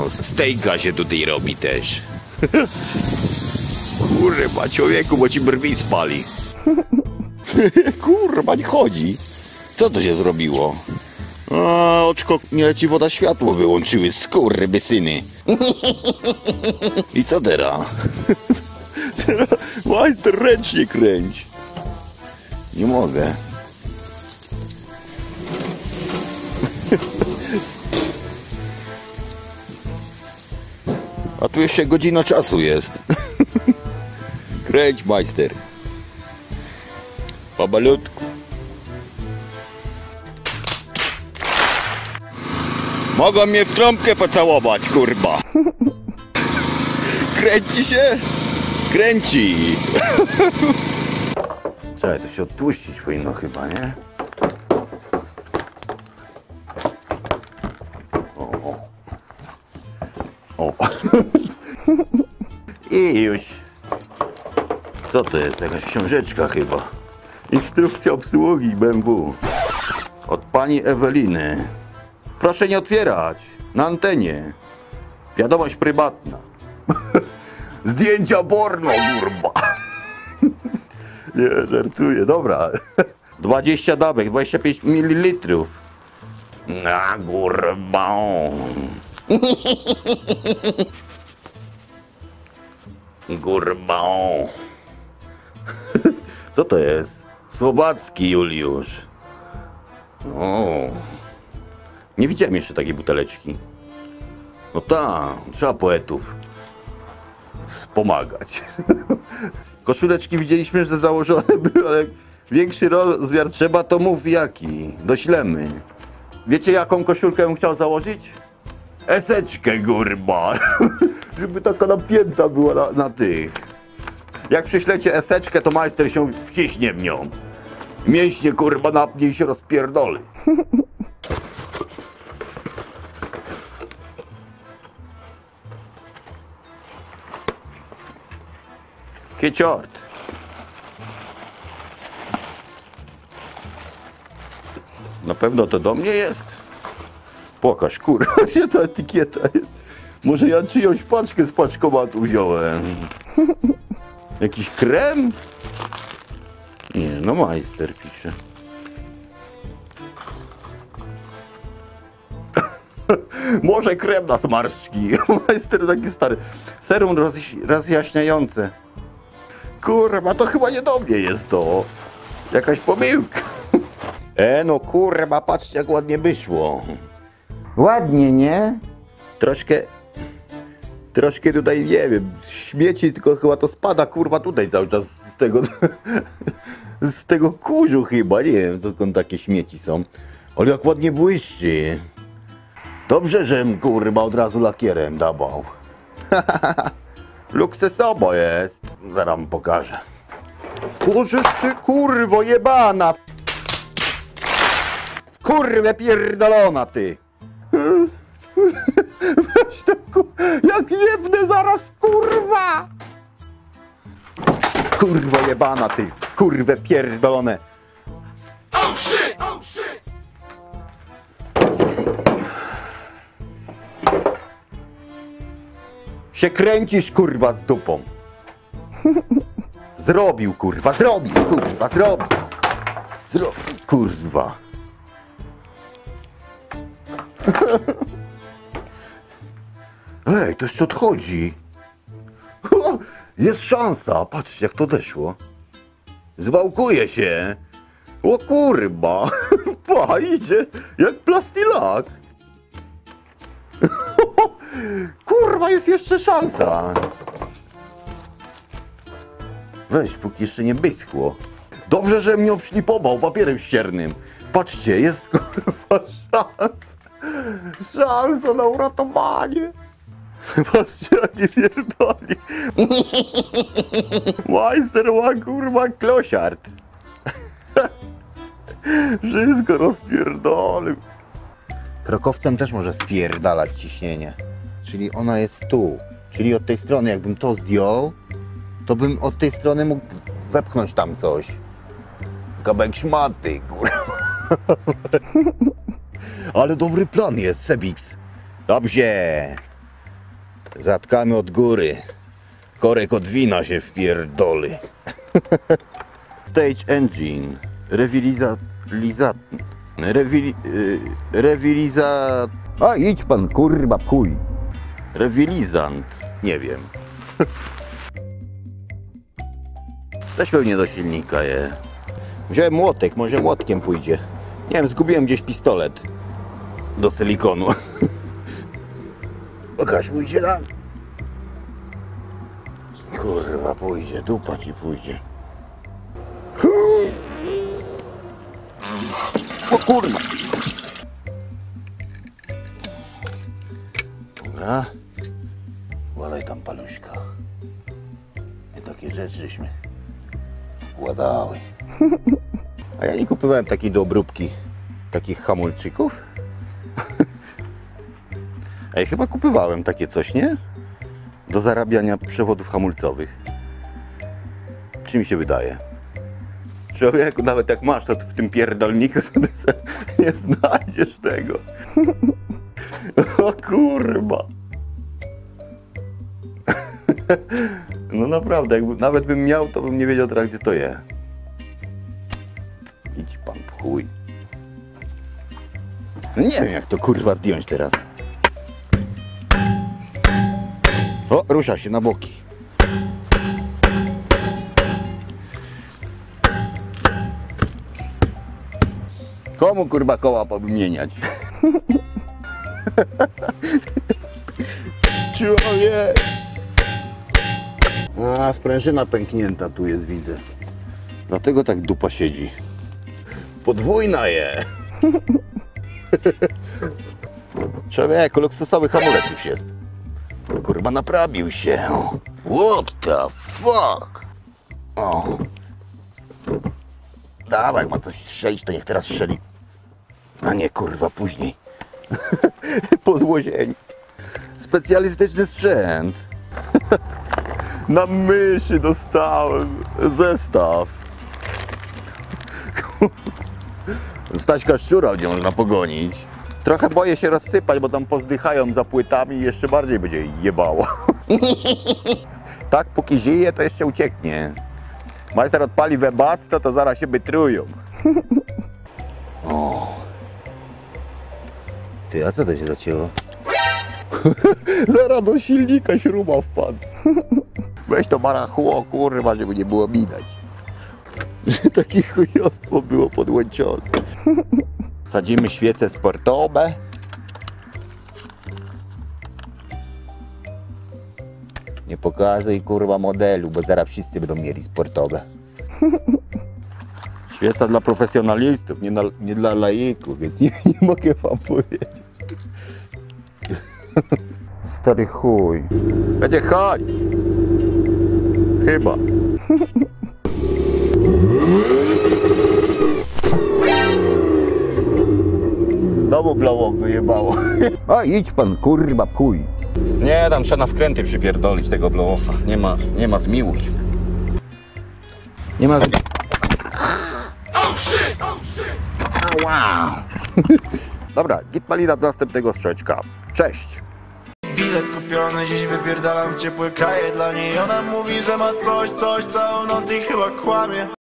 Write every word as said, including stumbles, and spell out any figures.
no, stejka się tutaj robi też. Kurwa, człowieku, bo ci brwi spali. Kurwa, nie chodzi. Co to się zrobiło? A, oczko, nie leci woda, światło wyłączyły, skurwysyny. I co teraz? Teraz majster ręcznie kręć. Nie mogę. A tu jeszcze godzina czasu jest. Kręć, majster. Pomalutku. Mogą mnie w trąbkę pocałować, kurwa. Kręci się? Kręci. Czekaj, to się odtłuścić powinno chyba, nie? O. O. I już. Co to jest? Jakaś książeczka chyba. Instrukcja obsługi B M W. Od pani Eweliny. Proszę nie otwierać. Na antenie. Wiadomość prywatna. Zdjęcia porno, kurwa. Nie, żartuję. Dobra. dwadzieścia dawek, dwadzieścia pięć mililitrów. Na kurwa. Kurwa. Co to jest? Słowacki Juliusz. O. Nie widziałem jeszcze takiej buteleczki. No tak, trzeba poetów pomagać. Koszuleczki widzieliśmy, że założone były, ale większy rozmiar trzeba, to mów jaki. Doślemy. Wiecie, jaką koszulkę bym chciał założyć? Eseczkę, kurwa. Żeby taka napięta była na, na tych. Jak przyślecie eseczkę, to majster się wciśnie w nią. Mięśnie, kurwa, napnie i się rozpierdoli. Kieciort. Na pewno to do mnie jest? Pokaż, kurwa, gdzie ta etykieta jest? Może ja czyjąś paczkę z paczkomatu wziąłem? Jakiś krem? Nie, no majster pisze. Może krem na zmarszczki. Majster taki stary. Serum rozjaśniające. Kurwa, to chyba nie do mnie jest to. Jakaś pomyłka. E no kurwa, patrzcie jak ładnie wyszło. Ładnie, nie? Troszkę... Troszkę tutaj, nie wiem, śmieci, tylko chyba to spada, kurwa, tutaj cały czas z tego... z tego kurzu chyba, nie wiem, dokąd takie śmieci są. Ale jak ładnie błyszczy. Dobrze, żem, kurwa, od razu lakierem dawał. Luksusowo jest. Zaraz wam pokażę. Bożeż ty, kurwo, jebana! Kurwę pierdolona, ty! Weź to, jak jebnę zaraz, kurwa! Kurwo jebana, ty! Kurwę pierdolone! Oh shit! Oh shit! Się kręcisz, kurwa, z dupą. Zrobił, kurwa, zrobił, kurwa, zrobił. Zrobił, kurwa. Ej, to jeszcze odchodzi. Jest szansa, patrzcie jak to deszło. Zwałkuje się. O kurwa. Pa, idzie jak plastilak. Kurwa, jest jeszcze szansa. Weź, póki jeszcze nie wyschło. Dobrze, że mnie obszlipował papierem ściernym. Patrzcie, jest kurwa szansa. Szansa na uratowanie. Patrzcie, jak nie pierdoli. Majster ma kurwa klosiard. Wszystko rozpierdolił. Krokowcem też może spierdalać ciśnienie. Czyli ona jest tu. Czyli od tej strony, jakbym to zdjął, to bym od tej strony mógł wepchnąć tam coś. Kawałek szmaty, kurwa. Ale dobry plan jest, Sebix. Dobrze. Zatkamy od góry. Korek od wina się wpierdoli. Stage engine. Rewiliza... Liza... Rewili... y, Rewiliza... A idź pan, kurwa, chuj. Rewilizant. Nie wiem. Coś pewnie do silnika je. Wziąłem młotek, może młotkiem pójdzie. Nie wiem, zgubiłem gdzieś pistolet. Do silikonu. Pokaż, pójdzie tak. Kurwa, pójdzie, dupa ci pójdzie. O kurwa. Dobra. Wkładaj tam paluszka. I takie rzeczy żeśmy wkładały. A ja nie kupowałem takiej do obróbki takich hamulczyków. Ej, chyba kupowałem takie coś, nie? Do zarabiania przewodów hamulcowych. Czy mi się wydaje? Człowieku, nawet jak masz to w tym pierdolniku, to ty nie znajdziesz tego. O kurwa. No naprawdę, jakby nawet bym miał, to bym nie wiedział teraz, gdzie to jest. Idź pan w chuj. No nie wiem, jak to kurwa zdjąć teraz. O, rusza się na boki. Komu kurwa koła powymieniać? Człowiek! A, sprężyna pęknięta tu jest, widzę. Dlatego tak dupa siedzi. Podwójna je! Człowieku, luksusowy hamulec już jest. Kurwa, naprawił się. What the fuck? O. Dawaj, jak ma coś strzelić, to niech teraz strzeli. A nie, kurwa, później. Po złozieniu. Specjalistyczny sprzęt. Na myszy dostałem zestaw. Staśka szczura nie można pogonić. Trochę boję się rozsypać, bo tam pozdychają za płytami i jeszcze bardziej będzie jebało. Tak, póki żyje, to jeszcze ucieknie. Majster odpali webasto, to zaraz się wytrują. O. Ty, a co to się zacięło? Zaraz do silnika śruba wpadł. Weź to barachło, kurwa, żeby nie było widać. Że takie chujostwo było podłączone. Sadzimy świece sportowe. Nie pokazuj kurwa modelu, bo zaraz wszyscy będą mieli sportowe. Świeca dla profesjonalistów, nie, na, nie dla laików, więc nie, nie mogę wam powiedzieć. Stary chuj. Będzie chodź. Chyba. Znowu blałok wyjebało. A idź pan, kurwa, chuj. Nie, tam trzeba na wkręty przypierdolić tego blowofa. Nie ma, nie ma zmiłuj. Nie ma zmiłuj. Wow. Dobra, git malina do następnego strzeczka. Cześć. Bilet kupiony, dziś wypierdalam w ciepłe kraje dla niej. Ona mówi, że ma coś, coś całą noc i chyba kłamie.